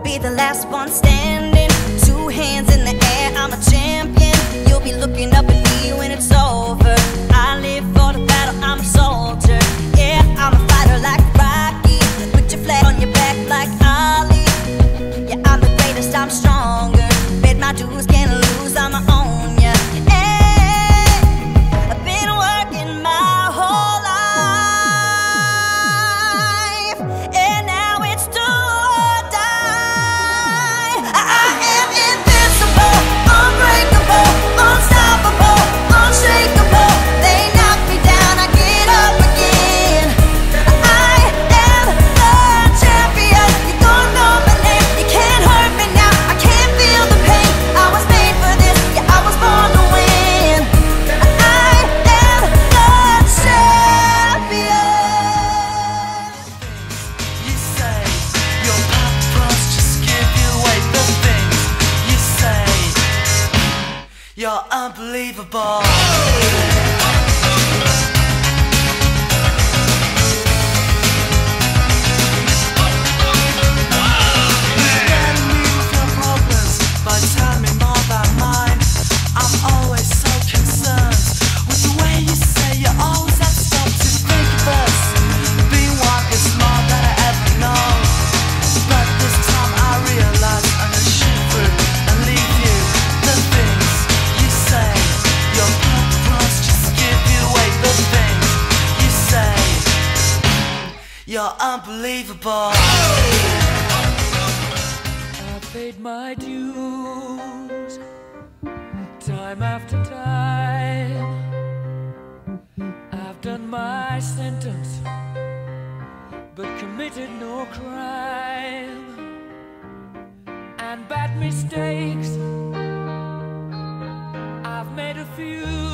be the last one standing. Two hands in the air, I'm a champion. You'll be looking up at me when it's over. I live for the battle, I'm a soldier. Yeah, I'm a fighter like Rocky. Put your flag on your back like Ali. Yeah, I'm the greatest, I'm stronger. Bet my dues, can't lose, I'ma own ya. Hey, I've been working my whole life, and now it's do or die. I am invincible, unbreakable, unstoppable, unshakable. They knock me down, I get up again. I am the champion. You don't know my name, you can't hurt me now. I can't feel the pain. I was made for this, yeah, I was born to win. I am the champion. You say your purpose just give you away the things you say. You're unbelievable. You can move your problems, but tell me more about mine. I'm always so concerned with the way you say you always have to stop to think of us. Being one is more than I ever know, but this time I realize I'm gonna shoot through and leave you. The things you say, your purpose just give you away. The things you say, you're unbelievable. I've paid my dues time after time. I've done my sentence, but committed no crime. And bad mistakes I've made a few.